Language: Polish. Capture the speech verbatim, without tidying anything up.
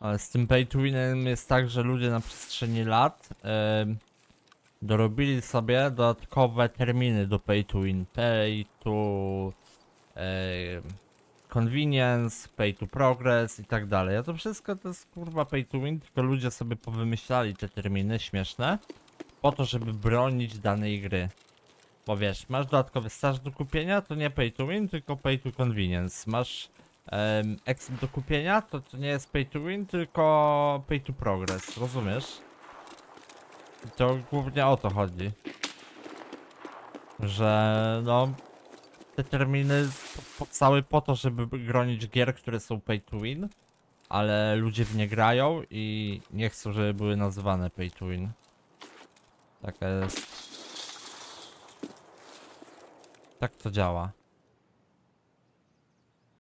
Ale z tym pay to winem jest tak, że ludzie na przestrzeni lat yy, dorobili sobie dodatkowe terminy do pay to win. Pay to yy, convenience, pay to progress i tak dalej. A to wszystko to jest kurwa pay to win, tylko ludzie sobie powymyślali te terminy śmieszne po to, żeby bronić danej gry. Bo wiesz, masz dodatkowy staż do kupienia, to nie pay to win, tylko pay to convenience. Masz um, exp do kupienia, to, to nie jest pay to win, tylko pay to progress, rozumiesz? I to głównie o to chodzi. Że no, te terminy powstały po to, żeby bronić gier, które są pay to win, ale ludzie w nie grają i nie chcą, żeby były nazywane pay to win. Taka jest. Tak to działa.